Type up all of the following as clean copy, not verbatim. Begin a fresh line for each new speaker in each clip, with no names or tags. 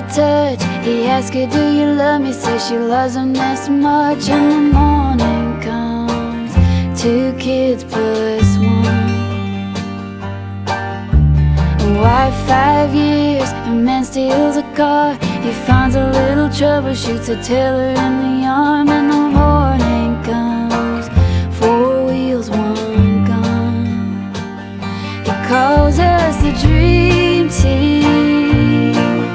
her touch. He asks her, do you love me? Says she loves him this much. And the morning comes, 2 kids plus 1. A wife 5 years, a man steals a car. He finds a little trouble, shoots a tailor in the arm. And the morning comes, 4 wheels, 1 gun. He calls us the dream team,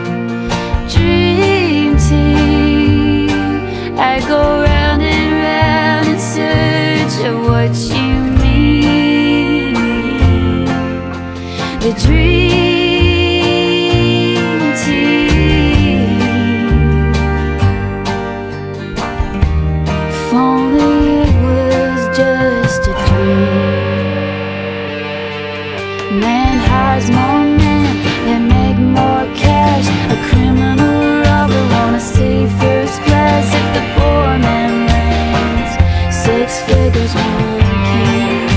dream team. I go round and round in search of what you mean. The dream team. If only it was just a dream. Man hires more men, they make more cash. A criminal robber wanna see first class. If the poor man wins 6 figures, 1 king.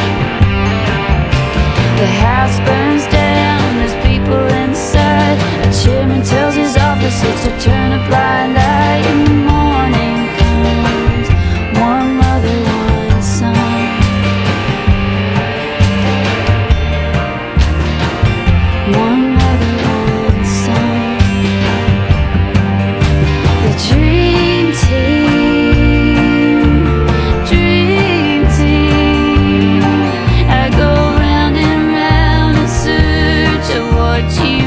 The house burns down, there's people inside. A chairman tells his officers to turn a blind eye. In the morning comes, 1 mother, 1 son. One mother, 1 son. The dream team, dream team. I go round and round in search of what you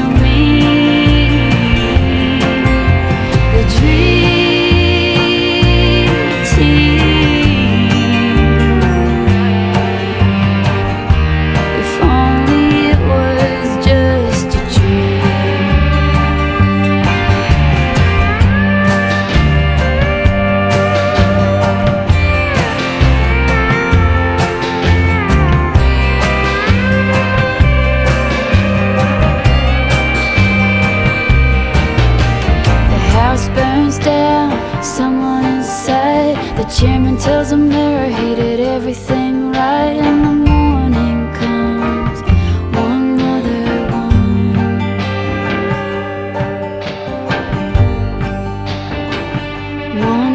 mean. The dream team. If only it was just a dream. The house burns down, someone inside. The chairman tells the mirror he did everything right. And the morning comes, 1 mother, 1.